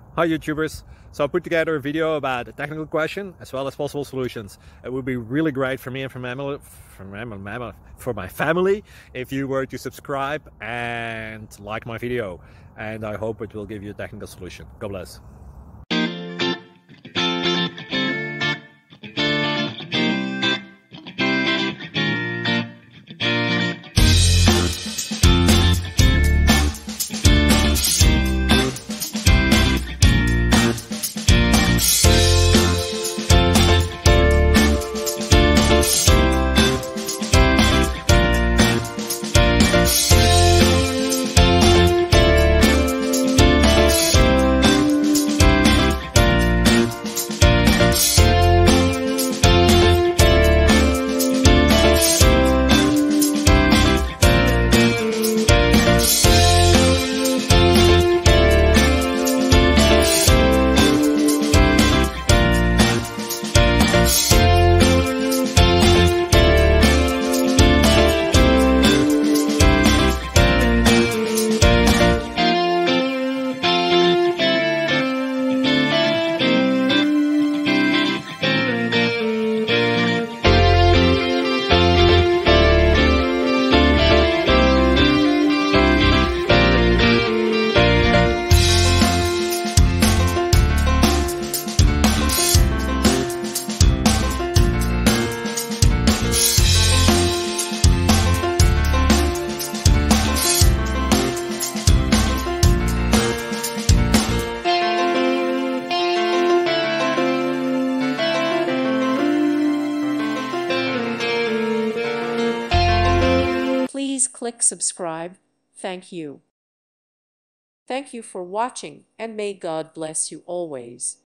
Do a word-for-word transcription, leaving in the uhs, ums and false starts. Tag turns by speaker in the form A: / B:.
A: Hi YouTubers! So I put together a video about a technical question as well as possible solutions. It would be really great for me and for my, for my, for my family if you were to subscribe and like my video, and I hope it will give you a technical solution. God bless.
B: Please click subscribe. Thank you. Thank you for watching, and may God bless you always.